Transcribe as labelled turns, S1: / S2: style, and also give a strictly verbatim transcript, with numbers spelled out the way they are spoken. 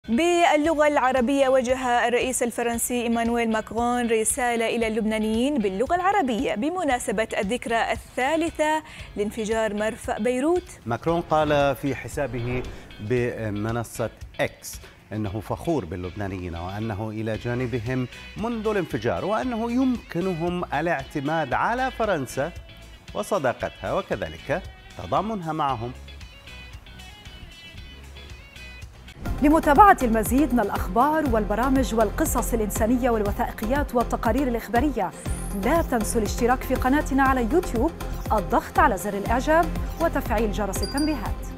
S1: باللغة العربية وجه الرئيس الفرنسي إيمانويل ماكرون رسالة إلى اللبنانيين باللغة العربية بمناسبة الذكرى الثالثة لانفجار مرفأ بيروت.
S2: ماكرون قال في حسابه بمنصة إكس أنه فخور باللبنانيين وأنه إلى جانبهم منذ الانفجار، وأنه يمكنهم الاعتماد على فرنسا وصداقتها وكذلك تضامنها معهم.
S3: لمتابعة المزيد من الأخبار والبرامج والقصص الإنسانية والوثائقيات والتقارير الإخبارية، لا تنسوا الاشتراك في قناتنا على يوتيوب، الضغط على زر الإعجاب وتفعيل جرس التنبيهات.